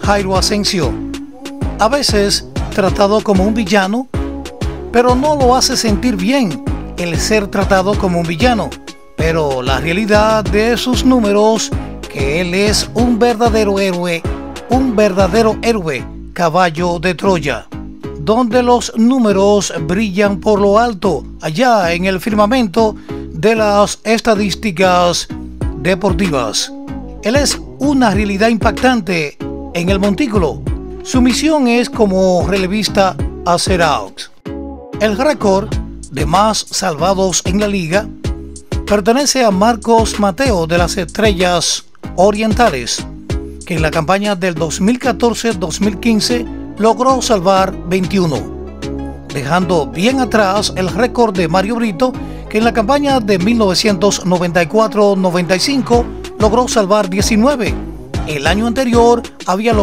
Jairo Asensio. A veces tratado como un villano, pero no lo hace sentir bien el ser tratado como un villano. Pero la realidad de sus números, que él es un verdadero héroe, caballo de Troya, donde los números brillan por lo alto, allá en el firmamento de las estadísticas deportivas. Él es una realidad impactante en el montículo. Su misión es como relevista hacer outs. El récord de más salvados en la liga pertenece a Marcos Mateo de las Estrellas Orientales, que en la campaña del 2014-2015 logró salvar 21, dejando bien atrás el récord de Mario Brito, que en la campaña de 1994-95 logró salvar 19. El año anterior había